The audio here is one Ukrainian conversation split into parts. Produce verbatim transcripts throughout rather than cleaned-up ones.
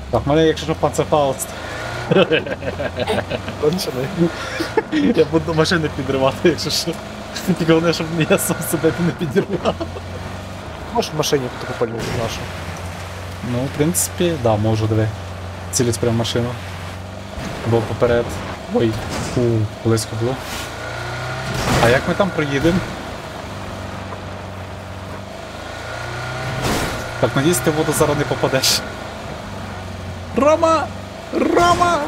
Так, в мене якщо що панцерфауст. Кончений. Я буду машини підривати, якщо що. Тільки головне, щоб я сам себе не підірвав. Можеш в машині таку пальнути нашу? Ну, в принципі, да, можу, диви. Цілюсь прямо в машину. Бо поперед. Ой, фу, близько було. А як ми там проїдемо? Так, надіюсь, ти в воду зараз не попадеш. Рома! Рома!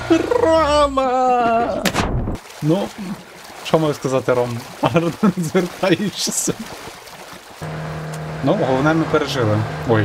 Рома! Ну, що можу сказати, Ром? Гарно звертаєшся. Ну, головне, ми пережили. Ой.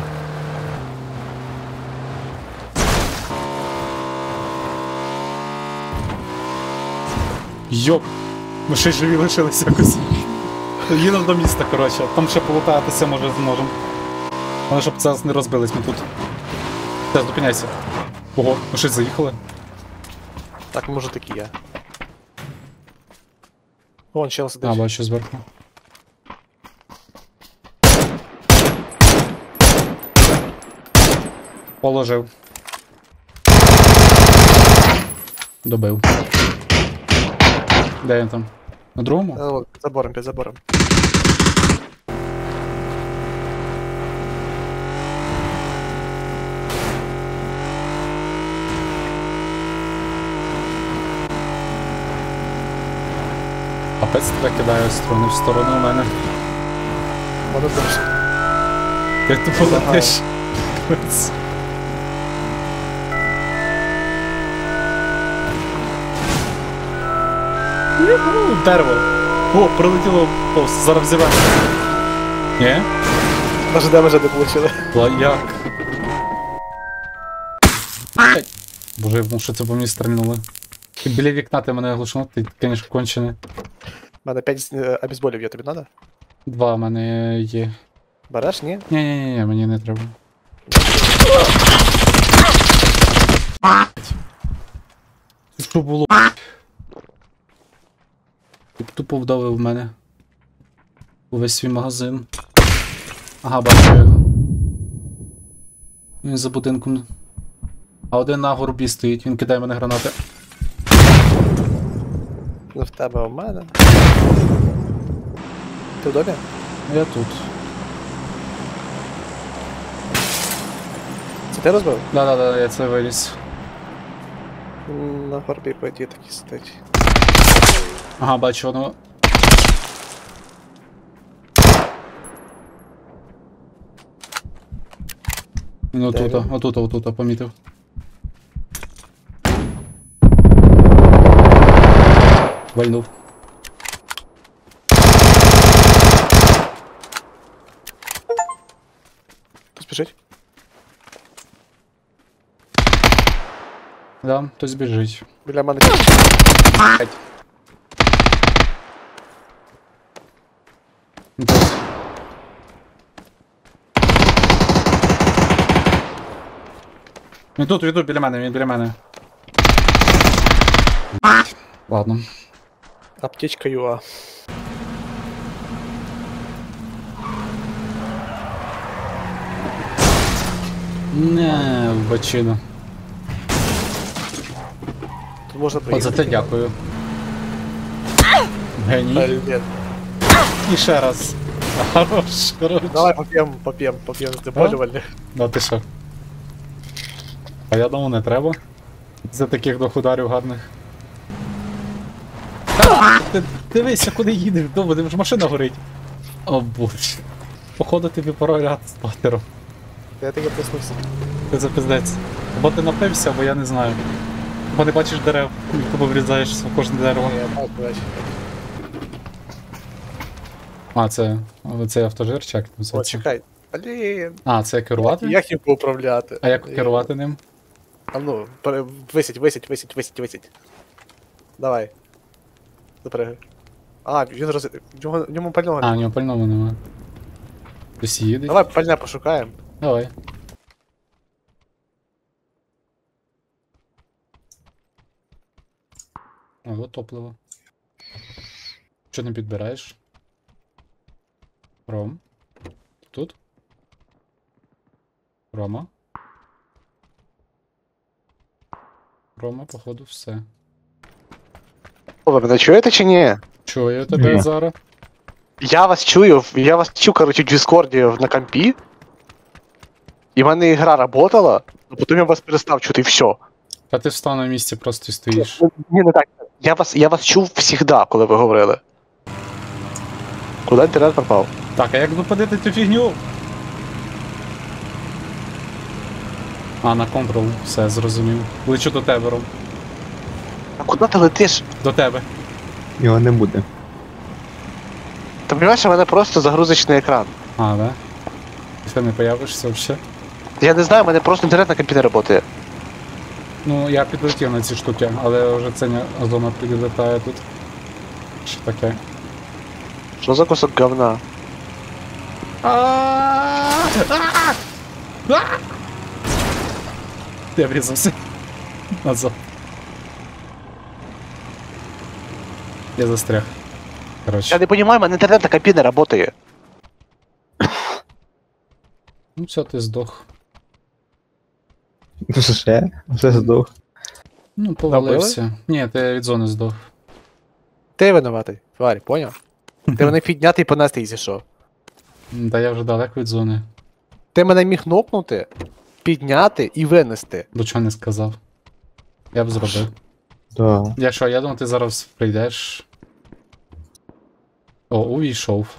Йоп! Ми ще й живі лишилися якось. Їдемо до міста, коротше. Там ще полутатися, може, зможемо. Але щоб зараз не розбились ми тут. Все, зупиняйся. Ого, ми щось заїхали. Так, може такі я. Вон чел сидить. А, бачу зверху. Положив. Добив. Де він там? На другому? А, от, під забором, під забором. Капець тебе кидає з сторони в сторону у мене. Воно дуже. Ти тупо летиш. Капець. Юху, дерево. О, прилетіло повз, зараз взявемо. Ні? Навіть демеджа не получили. Ла як? Боже, я думав, що це по мені стрільнули. Ти біля вікна ти мене глушнув, ти, звісно, кончений. У мене п'ять е, обезболів є, тобі надо? Два в мене є. Береш, ні? Ні-ні-ні, мені не треба. Це що було? Ти тупо вдавив в мене. Увесь свій магазин. Ага, бачу його. Він за будинком. А один на горбі стоїть, він кидає мене гранати. Ну в тебе, а в мене. Ти в домі? Я тут. Це ти розбив? Да-да-да, я це виліз. М, На горбі по ідеї такий сидить. Ага, бачу воно. Він отута, він? отута, отута, помітив. Вальнув. Хтось біжить? Да, хтось біжить. Біля мене. Хтось. Він тут, він тут, біля мене, він біля мене. Ладно. Аптечка ЮА. Не, в бочину. Тут можна От проїхати. за це дякую. Геній. Ні. І ще раз. Хорош, хорош. Давай поп'єм, поп'єм, поп'єм знеболювальне. Ну ти що? А я думаю, не треба. За таких двох ударів гарних. А, ти дивися, куди їдеш, вдома, де ж машина горить. О боже. Походу тобі пора ряд з патером. Я таки проснувся. Ти запиздець. Або ти напився, або я не знаю. Або не бачиш дерев, і тобі врізаєшся в кожне дерево. Я бачу, бачу. А, це. Це автожир чи як там О, називається? чекай. Блін. А, це керувати? Як їм управляти? А як керувати ним? А ну, пере- висить, висить, висить, висить, висить. Давай. Запрягай. А, він роз... В нього, в ньому пального А, у немає. нього пального нема. Хтось їде? Давай пальня пошукаємо. Давай. О, от топливо. Що не підбираєш? Ром? Тут? Рома? Рома, походу, все. Ви мене чуєте чи ні? Чую тебе Ні. зараз. Я вас чую, я вас чую, короче, в Дискорді на компі. І в мене ігра работала, а потім я вас перестав чути, і все. А ти встав на місці просто і стоїш. Ні, не так. Я вас, я вас чув всігда, коли ви говорили. Куди інтернет пропав? Так, а як зупинити цю фігню? А, на Ctrl, все, зрозумів. Лечу до тебе, Ром. А куди ти летиш? До тебе. Його не буде. Ти розумієш, у мене просто загрузочний екран. А, да? Ти не появишся взагалі? Я не знаю, у мене просто інтернет на компі не працює. Ну, я підлетів на ці штуки, але вже це не зона прилітає тут. Що таке? Що за кусок говна? Я врізався. Назад. Я застряг. Я Коротше. не розумію, у мене інтернет на компі не працює. Ну все, ти здох. Вже? Вже здох. Ну, повалився. Ні, ти від зони здох. Ти винуватий, тварь, поняв? Ти мене підняти і понести, якщо що. М, Та я вже далеко від зони. Ти мене міг нокнути, підняти і винести. До чого не сказав. Я б зробив. Да. Я що, я думав, ти зараз прийдеш. О, увійшов.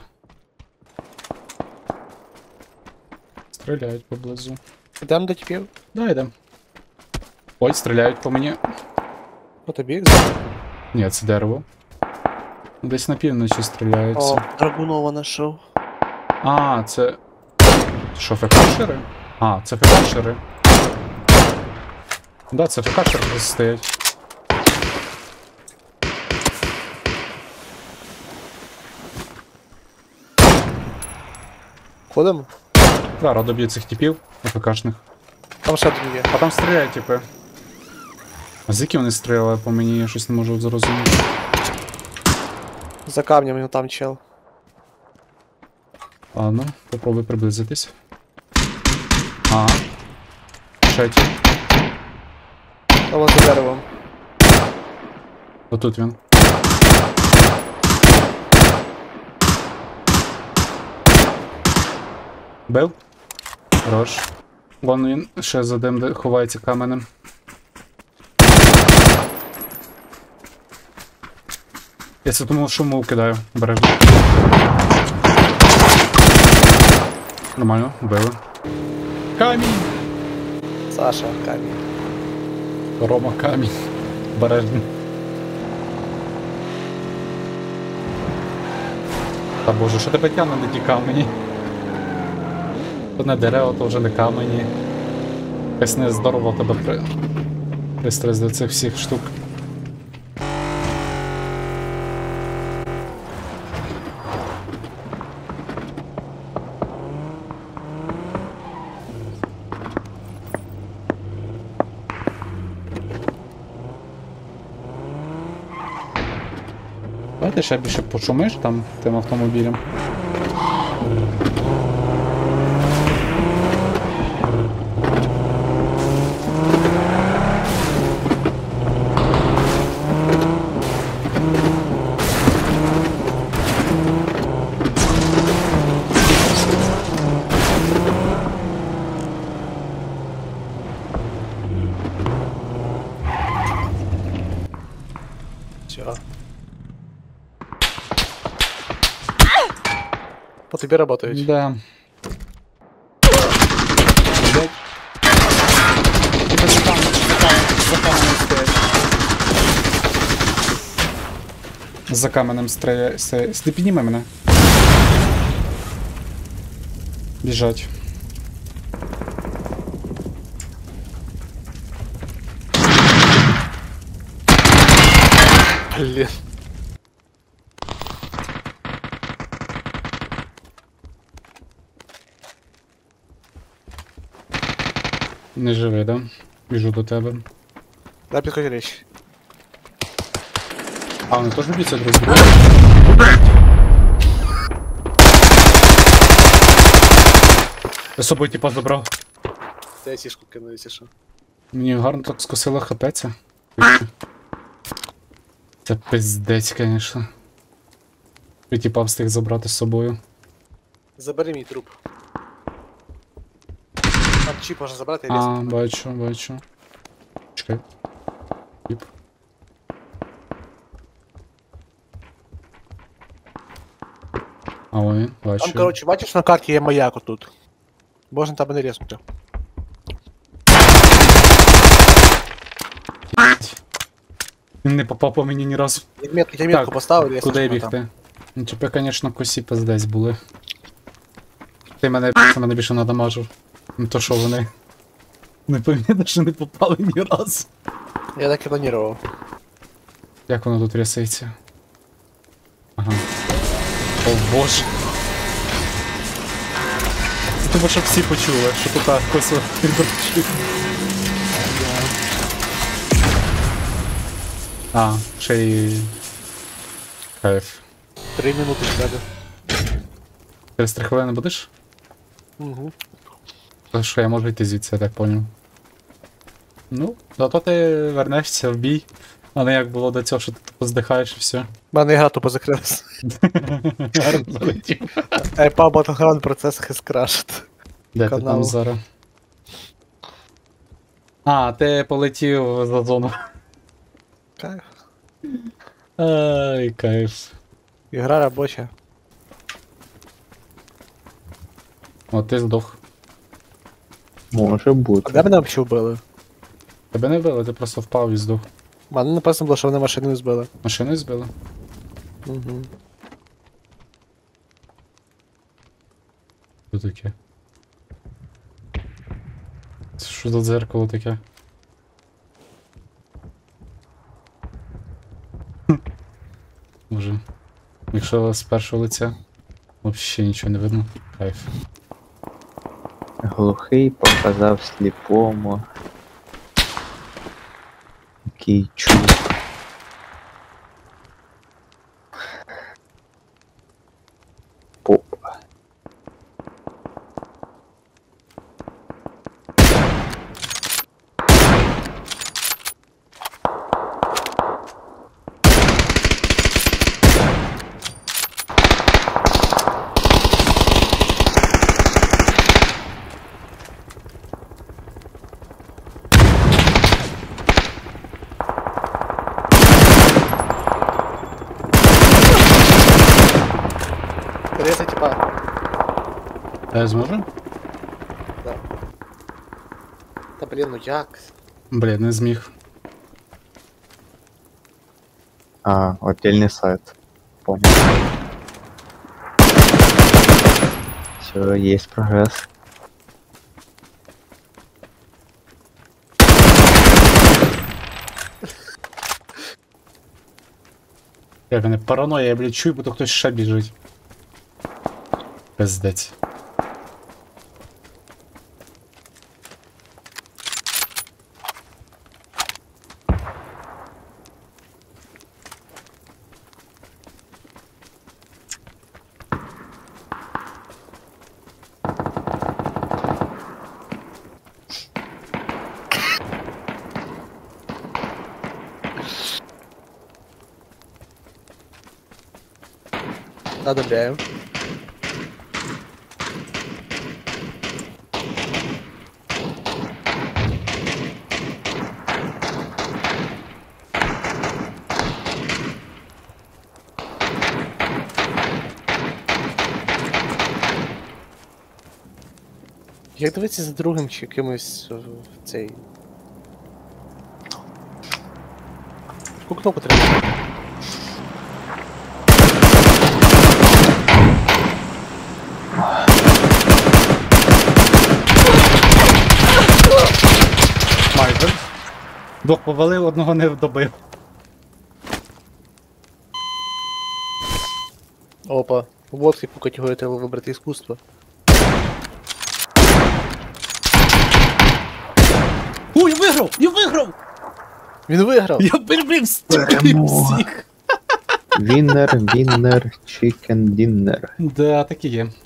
Стріляють поблизу. Йдемо до тіпів. Да, йдем. Ой, стріляють по мені. По тобі. Ні, це дерево. Десь на півночі стріляються. О, Драгунова знайшов. А, це. Що, фекашери? А, це фекашери. Да, це фекашери просто стоять. Ходимо? Да, рад доб'ю цих типів, ФКшних. Там ще один є. А там стріляють, типи. А з які вони стріляли по мені, я щось не можу зрозуміти. За камнем він там чел. Ладно, попробуй приблизитись. А. Ще ті. А вон за деревом. Отут він. Бив? Хорош. Вон він ще за дим, де ховається каменем. Я це тому шуму кидаю, обережно. Нормально, вбили. Камінь! Саша, камінь. Рома камінь. Обережно. Та боже, що тебе тягне на ті камені? То не дерево, то вже не камені. Якось не здорово тебе при... пристрасть до цих всіх штук. Давайте ще більше почумиш там тим автомобілем. Все. По тобі працюють. Да. Блять. Типа за камнем, за камнем, за каменем стоять. За каменем стріляє, стріляє. Ти підніми мене. Біжать. Блін. Не живи, да? Біжу до тебе. Дай підходь річ. А, вони теж б'ються друг з другом? Я з собою типа забрав. Це я сішку кину, якщо що. Мені гарно так скосило хп ця. Це пиздець, конечно. І типа встиг забрати з собою. Забери мій труп. Там чіп можна забрати і А, різати. бачу, бачу. Чекай. Тип. А ой, бачу. Там, коротше, бачиш, на карті є маяк отут. Можна там не різнути. Він не попав по мені ні разу. Я метку, я метку Так, поставив, я Куди бігти? Ну, тебе, конечно, косі пиздець були. Ти мене, ти мене більше надамажив. Ну то що вони. Не пам'ятаю, що не попали ні разу. Я так і планував. Як воно тут рясається? Ага. О боже. Це треба, щоб всі почули, що тут так косо підручить. А, ще й... Кайф. Три минути треба. Через три хвилини будеш? Угу. То що я можу йти звідси, я так понял. Ну, зато ти вернешся в бій, а не як було до цього, що ти тупо здихаєш і все. У мене гра тупо закрилась. Гарно залетів. Епа Battleground процес has crashed. Де ти Канал. там зараз? А, ти полетів за зону. Кайф. Ай, кайф. Ігра робоча. О, ти здох. Може А бути. де мене взагалі вбили? Тебе не вбили, ти просто впав і здох. У мене написано було, що вони машину збили. Машину збили? Угу. Що таке? Це що за дзеркало таке? Хм. Може. Якщо з першого лиця, взагалі нічого не видно. Кайф. Глухий показав сліпому. Який чув. Попа. Резай, типа. А я зможу? Да. Та блін, ну як? Блін, не зміг. А, отдельный сайт. Понял. Все, есть прогресс. Як мене параноя, я, блядь, чую, бо хтось ще біжить. Пиздець. Одобряю. Як дивитися за другим чи якимось в цей. Яку кнопку треба? Майже. Двох повалив, одного не добив. Опа. Вот яку категорію треба вибрати іскусство. О, я виграв! Я виграв! Він виграв! Я перебив стільки Перемога. всіх! Віннер, віннер, чікен діннер. Да, так і є.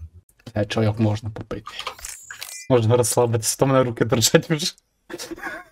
Е, чайок можна попити. Можна розслабитися, то в мене руки дрожать вже.